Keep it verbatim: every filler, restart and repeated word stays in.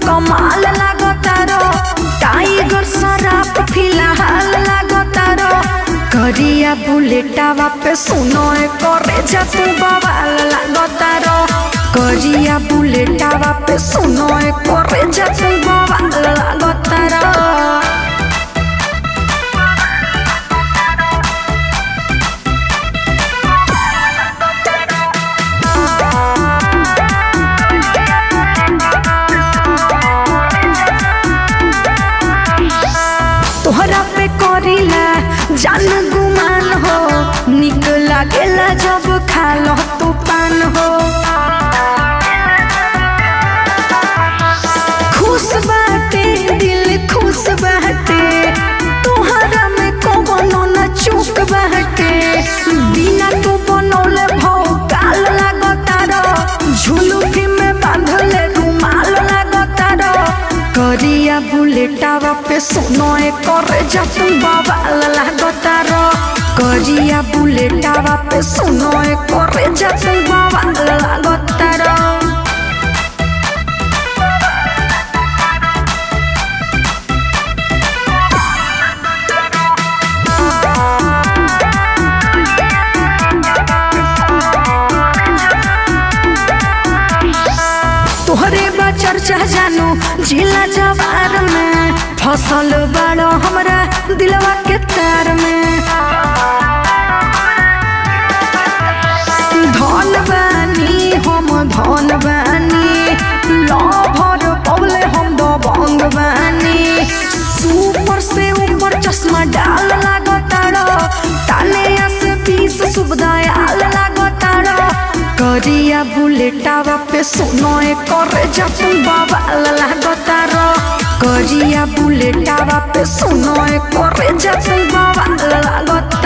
कमाल लागतारो टाइगर शराब फिलहाल लागतारो करिया बुलेटावा पे सुनो करे जा तू बवाल लागतारो करिया बुलेटावा पे सुनो करे जा तू बवाल लागतारो। तोहरा पे करीला जान गुमान हो निक लागेला जब खा लो तू पान हो खुश बाटे दिल खुश बाटे तोहरा में कोनो न चूक बाटे बिना तू बनौले भौकाल लागतारो झुलुकी में बांधले रुमाल लागतारो करिया बुलेटावा पे सुनो करे जा तू बवाल लागतारो करिया बुलेटावा पे सुनो करे जा तू बवाल लागतारो। तोहरे बा चर्चा जानू जिला जवार में फसल बड़ो हमरा दिलवा के तार में धन बानी हम धन बानी लभर पौले हम दबंग बानी सुपर से ऊपर चश्मा डाल लागतारो ताने से बीस शुभ दयाल लागतारो करिया बुलेटावा पे सुनो करे जा तू बवाल लागतारो करिया बुलेटावा पे सुनो करे जा तू बवाल लागतारो।